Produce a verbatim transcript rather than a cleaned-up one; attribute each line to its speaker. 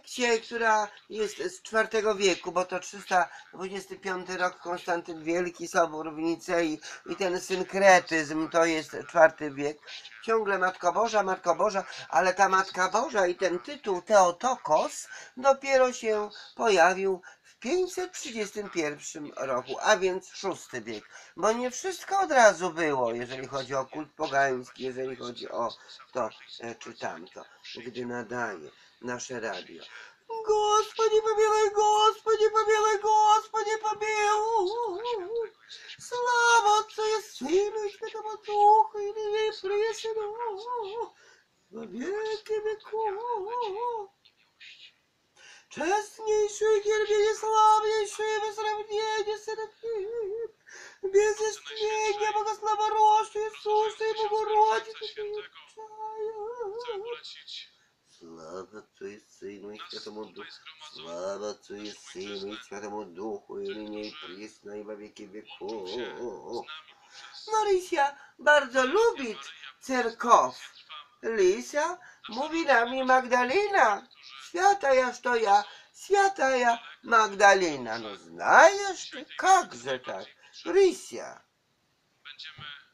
Speaker 1: sekcie, która jest z czwartego wieku, bo to trzysta dwudziesty piąty rok, Konstantyn Wielki, Sobór w Nicei i ten synkretyzm to jest czwarty wiek. Ciągle Matko Boża, Matko Boża, ale ta Matka Boża i ten tytuł Teotokos dopiero się pojawił w pięćset trzydziestym pierwszym roku, a więc szósty wiek, bo nie wszystko od razu było, jeżeli chodzi o kult pogański, jeżeli chodzi o to czy tamto, gdy nadaje nasze radio. Господи помилуй, Господи помилуй, Господи помилуй. Слава Отцу и Сыну и Святому Духу, и ныне и присно, во веки веков. Честнейший, гербине, славнейший, без сравнения, Серафим, без истления, Богословорожий, Иисус и Богородица, Слава Отцу и Сыну и Святому Духу, слава Отцу и Сыну и Святому Духу, и ныне и присно, и во веки веков. No Rysia bardzo lubi cerkow. Lisia mówi na mnie Magdalena, świętajaż to ja, świętaja Magdalena. No znajesz ty, jakże tak, Rysia.
Speaker 2: Będziemy